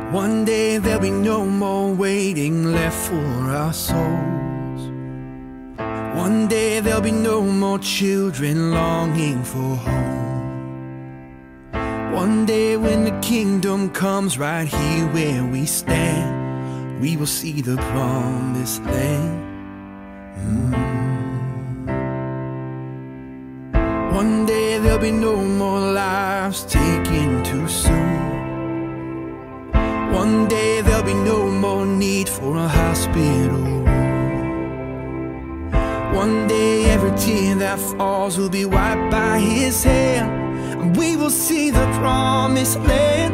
One day there'll be no more waiting left for our souls. One day there'll be no more children longing for home. One day when the kingdom comes right here where we stand, we will see the promised land. One day there'll be no more lives taken too soon. One day there'll be no more need for a hospital room. One day every tear that falls will be wiped by His hand, and we will see the promised land.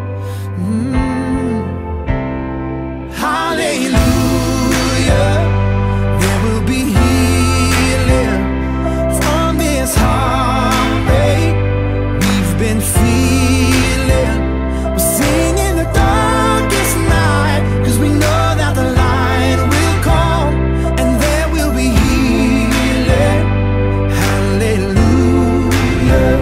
Hallelujah. There will be healing from this heartbreak we've been feeling. We'll sing in the darkest night, 'cause we know that the light will come, and there will be healing. Hallelujah.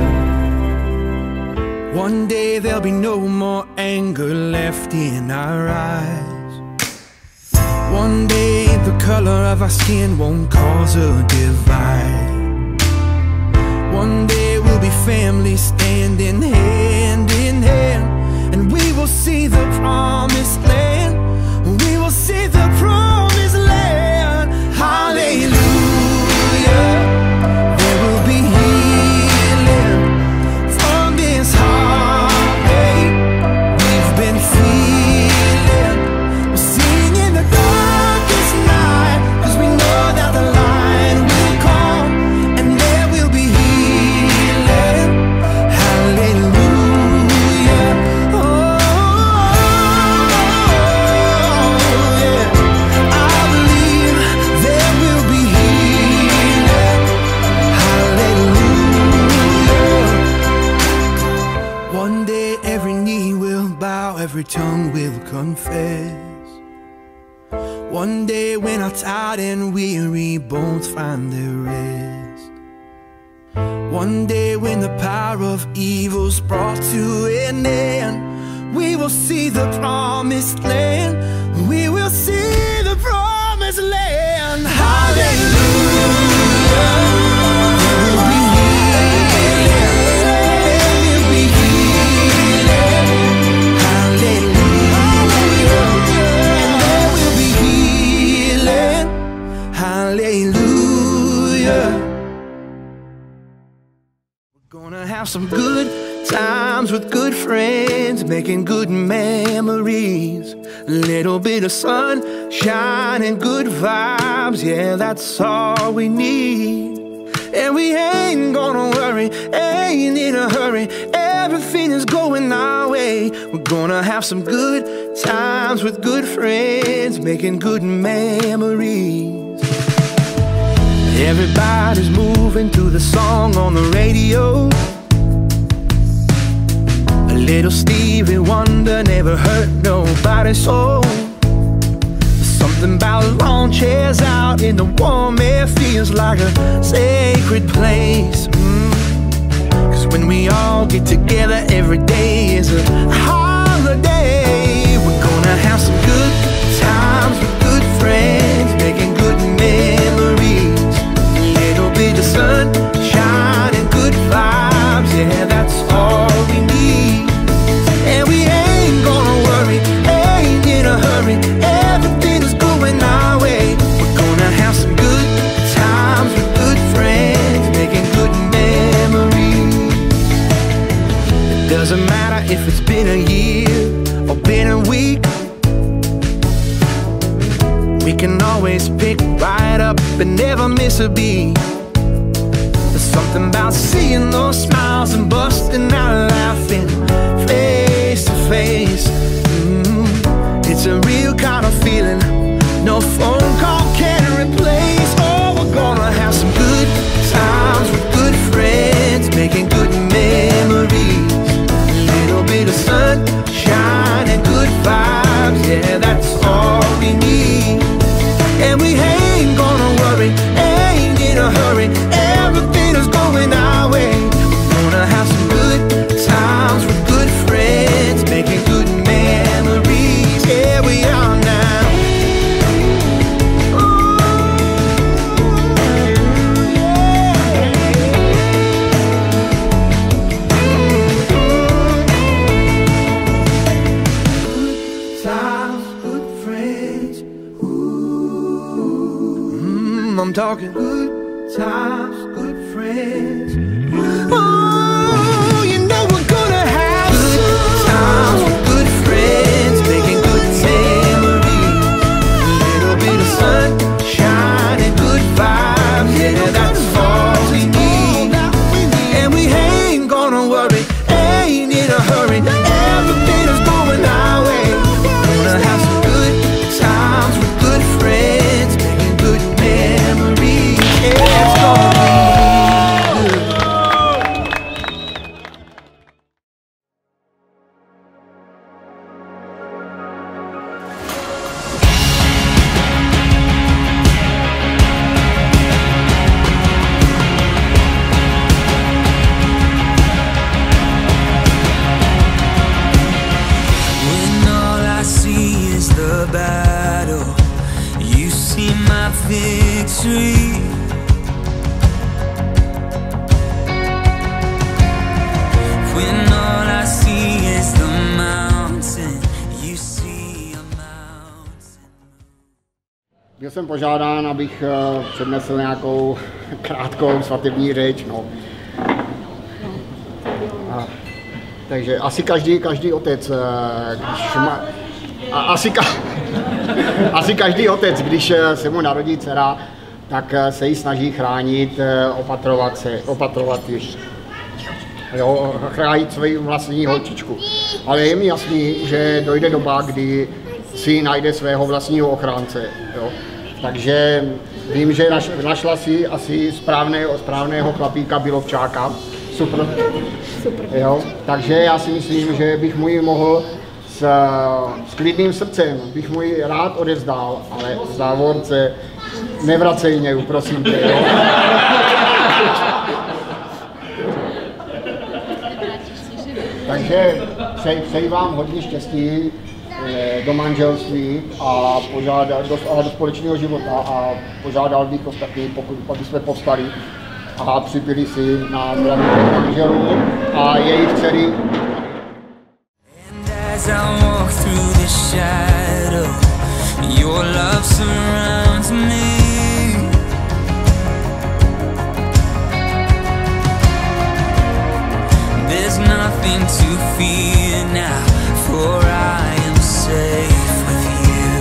One day there'll be no more anger left in our eyes. One day the color of our skin won't cause a divide. One day we'll be family standing hand in hand, and we will see the promised land. We will see the promised land. Hallelujah. There will be healing from this heartache we've been feeling. We'll sing in the darkest night, 'cause we know that the light will come, and there will be healing. Hallelujah. One day every knee will bow, every tongue will confess. One day when our tired and weary bones find their rest. One day when the power of evil's brought to an end, we will see the promised land. We will see the promised land. Hallelujah. There will be healing. There will be healing. Hallelujah. And there will be healing. Hallelujah. We're gonna have some good times with good friends, making good memories. A little bit of sunshine and good vibes, yeah, that's all we need. And we ain't gonna worry, ain't in a hurry, everything is going our way. We're gonna have some good times with good friends, making good memories. Everybody's moving to the song on the radio. A little Stevie Wonder never hurt nobody's soul. Something about lawn chairs out in the warm air feels like a sacred place. 'Cause when we all get together, every day is a holiday. We're gonna have some good times with good friends, making good memories. A little bit of sunshine and good vibes, yeah, that's all we need. And we ain't gonna worry, ain't in a hurry, everything is going our way. We're gonna have some good times with good friends, making good memories. It doesn't matter if it's been a year or been a week, we can always pick right up and never miss a beat. There's something about seeing those smiles and busting out laughing face to face. It's a real kind of feeling no phone call can replace. Oh, we're gonna have some good times with good friends, making good memories. A little bit of sunshine and good vibes, yeah, that's all we need. And we ain't gonna worry, ain't in a hurry, talking good times, good friends. Oh, you know we're gonna have good times with good friends, making good memories. A little bit of sunshine and good vibes, yeah, that's all we need. And we ain't gonna worry, ain't in a hurry. Everything is going our way. Gonna have some good times with good friends, making good memories. Yeah, it's gonna be good. When all I see is the battle, you see my victory. When all I see is the mountain, you see a mountain. Byl jsem požádán, abych přednesl nějakou krátkou svatební řeč. No. Takže asi každý otec, když má, asi každý otec, když se mu narodí dcera, tak se jí snaží chránit, opatrovat ji. Jo, chránit svou vlastní holčičku. Ale je mi jasný, že dojde doba, kdy si najde svého vlastního ochránce. Jo. Takže vím, že našla si asi správného chlapíka, Bilovčáka. Super. Jo. Takže já si myslím, že bych mu ji mohl s klidným srdcem, bych mu ji rád odevzdal, ale v závorce nevracej mě, prosím tě. Jo. Takže přeji vám hodně štěstí do manželství a do společného života a požádal bych ostatní, aby jsme povstali a připili si na zdraví manželů a jejich dcery. There's nothing to fear now, for I am safe with you.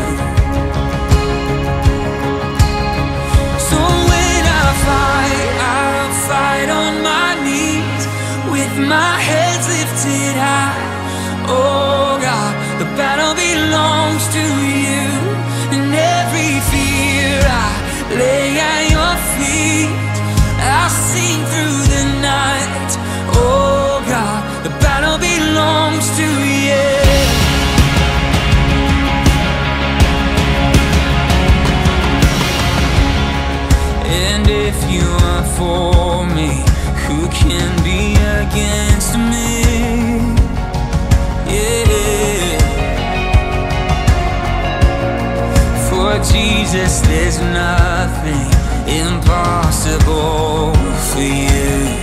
So when I'll fight on my knees, with my head lifted high. Oh God, the battle belongs to you, and every fear I lay at your feet. I'll sing through the night. Oh God, the battle belongs to you. And if you are for me, who can be against me? Yeah. For Jesus, there's nothing impossible for you.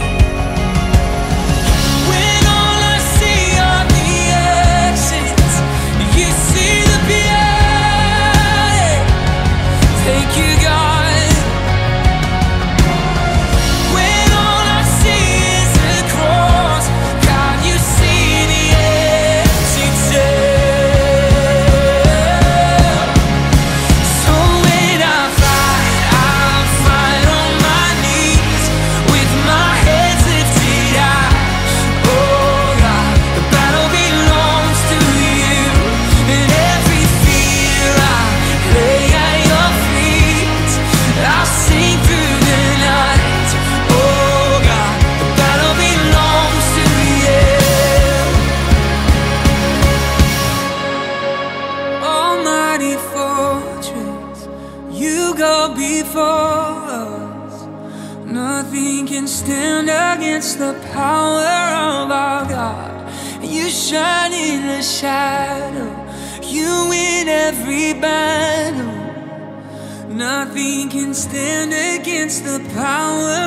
Nothing can stand against the power of our God. You shine in the shadow, you win every battle. Nothing can stand against the power